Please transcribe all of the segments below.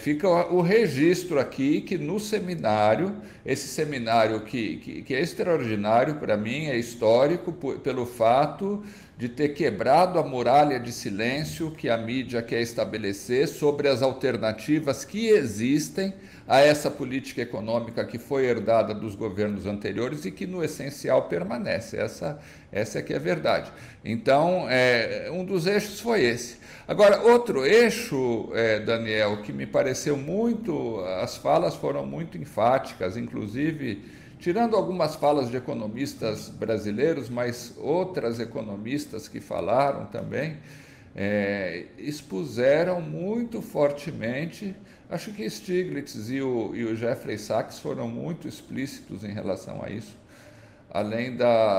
fica o registro aqui que no seminário, esse seminário que é extraordinário para mim, é histórico pelo fato de ter quebrado a muralha de silêncio que a mídia quer estabelecer sobre as alternativas que existem a essa política econômica que foi herdada dos governos anteriores e que, no essencial, permanece. Essa é que é a verdade. Então, um dos eixos foi esse. Agora, outro eixo, Daniel, que me pareceu muito, as falas foram muito enfáticas, inclusive, tirando algumas falas de economistas brasileiros, mas outras economistas que falaram também, expuseram muito fortemente. Acho que Stiglitz e o Jeffrey Sachs foram muito explícitos em relação a isso, além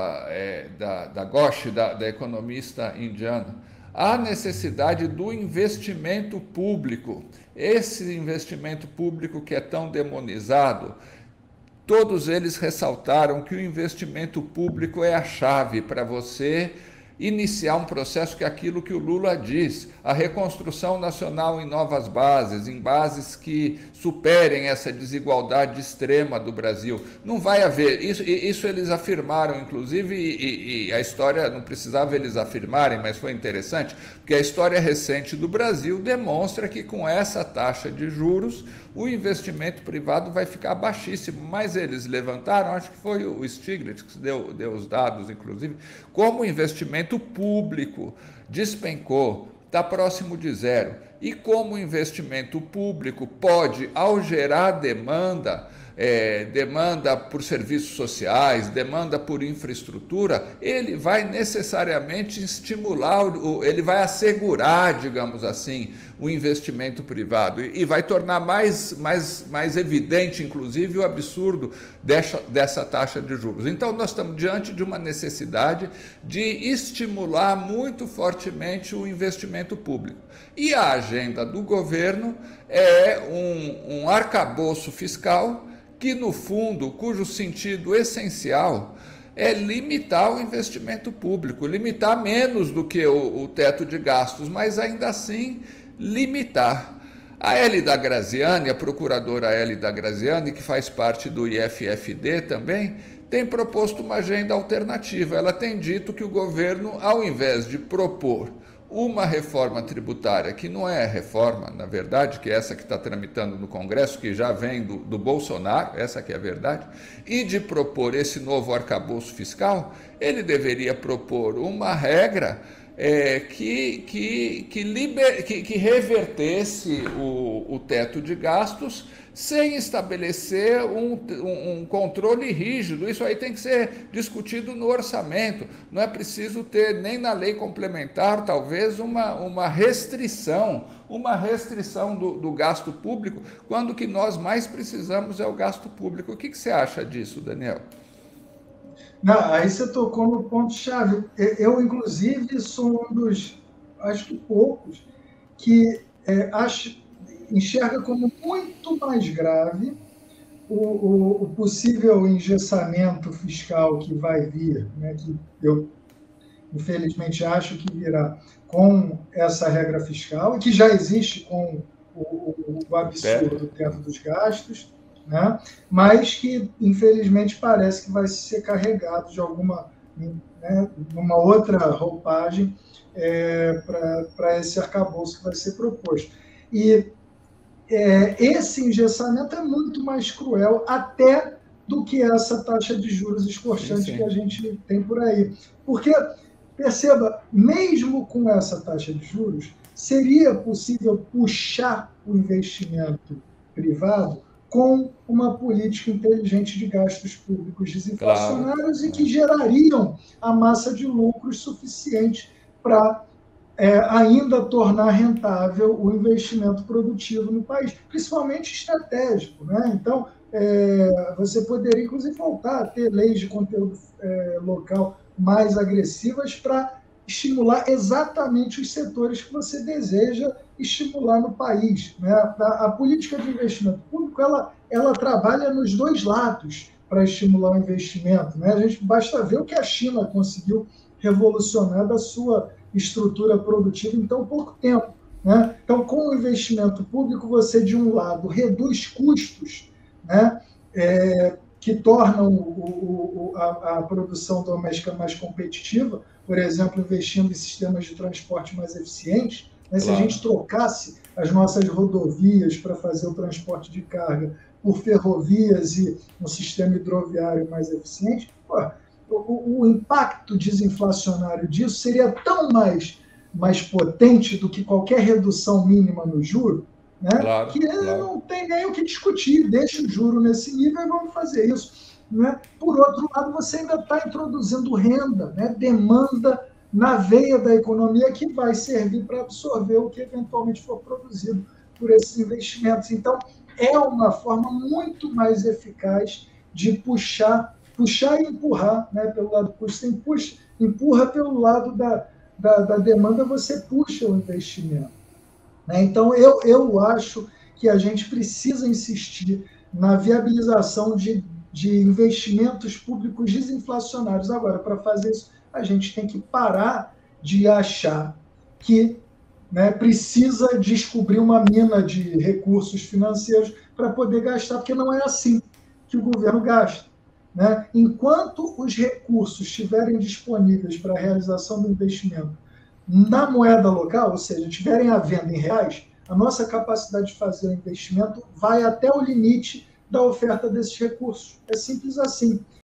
da Ghosh, da economista indiana. A necessidade do investimento público, esse investimento público que é tão demonizado. Todos eles ressaltaram que o investimento público é a chave para você iniciar um processo que é aquilo que o Lula diz, a reconstrução nacional em novas bases, em bases que superem essa desigualdade extrema do Brasil. Não vai haver, isso eles afirmaram, inclusive, e a história, não precisava eles afirmarem, mas foi interessante, porque a história recente do Brasil demonstra que com essa taxa de juros, o investimento privado vai ficar baixíssimo, mas eles levantaram, acho que foi o Stiglitz que deu os dados, inclusive, como o investimento público despencou, está próximo de zero, e como o investimento público pode, ao gerar demanda, demanda por serviços sociais, demanda por infraestrutura, ele vai necessariamente estimular, ele vai assegurar, digamos assim, o investimento privado e vai tornar mais evidente, inclusive, o absurdo dessa taxa de juros. Então, nós estamos diante de uma necessidade de estimular muito fortemente o investimento público. E a agenda do governo é um arcabouço fiscal que, no fundo, cujo sentido essencial é limitar o investimento público, limitar menos do que o teto de gastos, mas ainda assim limitar. A Hélida Graziani, a procuradora Hélida Graziani, que faz parte do IFFD também, tem proposto uma agenda alternativa. Ela tem dito que o governo, ao invés de propor uma reforma tributária, que não é reforma, na verdade, que é essa que está tramitando no Congresso, que já vem do Bolsonaro, essa que é a verdade, e de propor esse novo arcabouço fiscal, ele deveria propor uma regra que revertesse o teto de gastos sem estabelecer um controle rígido. Isso aí tem que ser discutido no orçamento. Não é preciso ter, nem na lei complementar, talvez, uma restrição do gasto público, quando o que nós mais precisamos é o gasto público. O que você acha disso, Daniel? Não, aí você tocou no ponto-chave. Eu, inclusive, sou um dos, acho que poucos, que enxerga como muito mais grave o possível engessamento fiscal que vai vir, né, que eu, infelizmente, acho que virá com essa regra fiscal, e que já existe com o absurdo do teto dos gastos, né? Mas que, infelizmente, parece que vai ser carregado de alguma, né, uma outra roupagem para esse arcabouço que vai ser proposto. E esse engessamento é muito mais cruel até do que essa taxa de juros escorchante que a gente tem por aí. Porque, perceba, mesmo com essa taxa de juros, seria possível puxar o investimento privado com uma política inteligente de gastos públicos desinflacionários, claro, e que gerariam a massa de lucros suficiente para ainda tornar rentável o investimento produtivo no país, principalmente estratégico, né? Então, você poderia, inclusive, voltar a ter leis de conteúdo local mais agressivas para estimular exatamente os setores que você deseja estimular no país, né? A política de investimento público ela trabalha nos dois lados para estimular o investimento, né? A gente basta ver o que a China conseguiu revolucionar da sua estrutura produtiva em tão pouco tempo. né? Então, com o investimento público, você, de um lado, reduz custos, né? Que tornam a produção doméstica mais competitiva, por exemplo, investindo em sistemas de transporte mais eficientes. Né? Se a gente Claro. trocasse as nossas rodovias para fazer o transporte de carga por ferrovias e um sistema hidroviário mais eficiente, o impacto desinflacionário disso seria tão mais potente do que qualquer redução mínima no juro, né? Claro, Que claro. não tem nem o que discutir, deixa o juro nesse nível e vamos fazer isso. Né? Por outro lado, você ainda está introduzindo renda, né? Demanda na veia da economia que vai servir para absorver o que eventualmente for produzido por esses investimentos. Então, é uma forma muito mais eficaz de puxar e empurrar, né, pelo lado do custo. Você empurra pelo lado da demanda, você puxa o investimento. Né? Então, eu acho que a gente precisa insistir na viabilização de investimentos públicos desinflacionários. Agora, para fazer isso, a gente tem que parar de achar que, né, precisa descobrir uma mina de recursos financeiros para poder gastar, porque não é assim que o governo gasta. Né? Enquanto os recursos estiverem disponíveis para a realização do investimento na moeda local, ou seja, estiverem à venda em reais, a nossa capacidade de fazer o investimento vai até o limite da oferta desses recursos. É simples assim.